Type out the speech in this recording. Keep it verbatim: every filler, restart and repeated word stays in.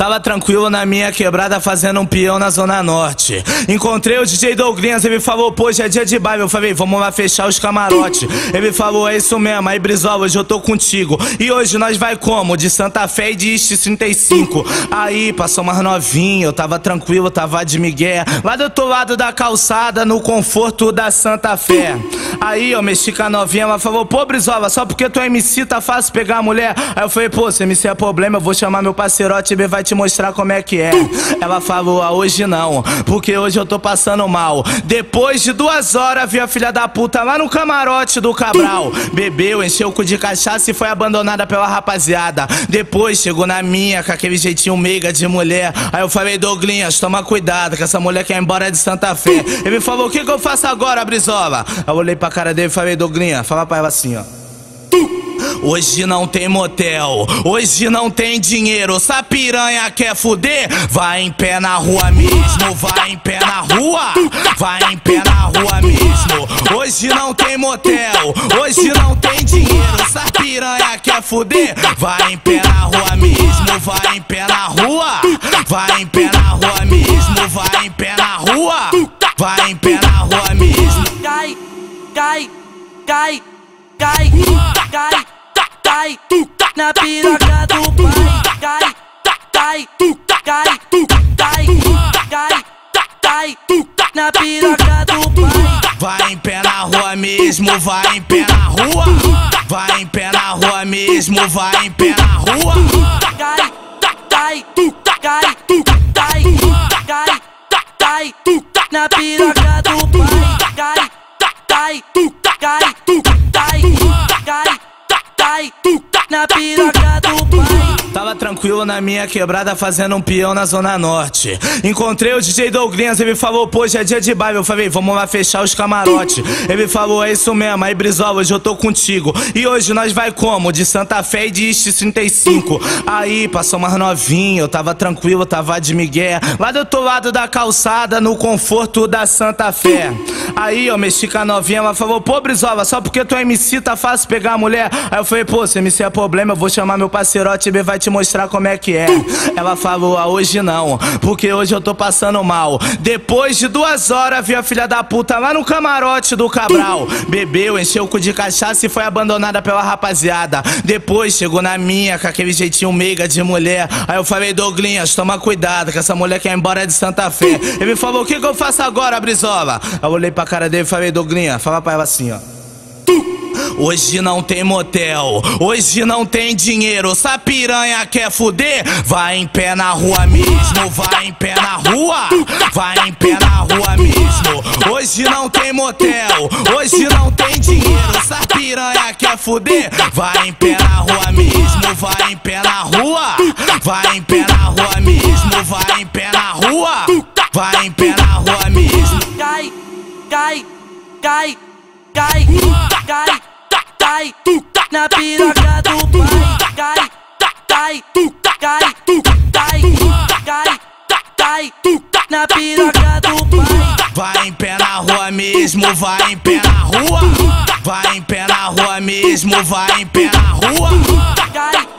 Tava tranquilo na minha quebrada fazendo um peão na Zona Norte. Encontrei o D J Douglinhas, ele falou, pô, hoje é dia de baile. Eu falei, vamos lá fechar os camarotes. Ele falou, é isso mesmo, aí Brizola, hoje eu tô contigo. E hoje nós vai como? De Santa Fé e de East trinta e cinco. Aí passou mais novinho, eu tava tranquilo, tava de migué. Lá do outro lado da calçada, no conforto da Santa Fé. Aí eu mexi com a novinha, ela falou, pô, Brizola, só porque tu é M C tá fácil pegar a mulher. Aí eu falei, pô, se M C é problema, eu vou chamar meu parceirote, ele vai te mostrar como é que é. Ela falou, ah, hoje não, porque hoje eu tô passando mal. Depois de duas horas, vi a filha da puta lá no camarote do Cabral. Bebeu, encheu o cu de cachaça e foi abandonada pela rapaziada. Depois chegou na minha, com aquele jeitinho meiga de mulher. Aí eu falei, Douglinhas, toma cuidado, que essa mulher quer ir embora de Santa Fé. Ele falou, o que que eu faço agora, Brizola? Eu olhei pra cara dele e falei, Douglinhas, fala pra ela assim, ó. Hoje não tem motel, hoje não tem dinheiro. Se a piranha quer fuder, vai em pé na rua mesmo. Vai em pé na rua, vai em pé na rua mesmo. Hoje não tem motel, hoje não tem dinheiro. Se a piranha quer fuder, vai em pé na rua mesmo. Vai em pé na rua, vai em pé na rua mesmo. Vai em pé na rua, vai em pé na rua mesmo. Cai, cai, cai, cai, cai. Cai, na piroca do pai. Cai, cai, cai, cai, cai, cai, na piroca do pai. Vai em pé na rua mesmo, vai em pé na rua. Vai em pé na rua mesmo, vai em pé na rua. Cai, cai, cai, cai, cai, cai, na piroca do pai. Cai, cai, cai, cai, cai. Cai, na piroca do pai. Tava tranquilo na minha quebrada fazendo um peão na Zona Norte. Encontrei o D J Douglinhas, ele falou, pô, hoje é dia de baile. Eu falei, vamos lá fechar os camarotes. Ele falou, é isso mesmo, aí Brizola, hoje eu tô contigo. E hoje nós vai como? De Santa Fé e de East trinta e cinco. Aí passou mais novinho, eu tava tranquilo, tava de migué. Lá do outro lado da calçada, no conforto da Santa Fé. Aí eu mexi com a novinha, ela falou, pô, Brizola, só porque tu é M C tá fácil pegar a mulher. Aí eu falei, pô, se M C é problema, eu vou chamar meu parceirote, ele vai te mostrar como é que é. Ela falou, ah, hoje não, porque hoje eu tô passando mal. Depois de duas horas, vi a filha da puta lá no camarote do Cabral. Bebeu, encheu o cu de cachaça e foi abandonada pela rapaziada. Depois chegou na minha, com aquele jeitinho meiga de mulher. Aí eu falei, Douglinhas, toma cuidado, que essa mulher quer ir embora de Santa Fé. Ele falou, o que que eu faço agora, Brizola? Eu olhei pra cara dele e falei, Douglinhas, fala pra ela assim, ó. Hoje não tem motel, hoje não tem dinheiro. Se a piranha quer fuder, vai em pé na rua mesmo. Vai em pé na rua, vai em pé na rua mesmo. Hoje não tem motel, hoje não tem dinheiro. Se a piranha quer fuder, vai em pé na rua mesmo. Vai em pé na rua, vai em pé na rua mesmo. Vai em pé na rua, vai em pé na rua mesmo. Cai, cai, cai, cai, cai, cai, na piroca do pai. Cai, cai, cai, cai, cai, cai, na piroca do pai. Vai em pé na rua mesmo, vai em pé na rua. Vai em pé na rua mesmo, vai em pé na rua. Cai,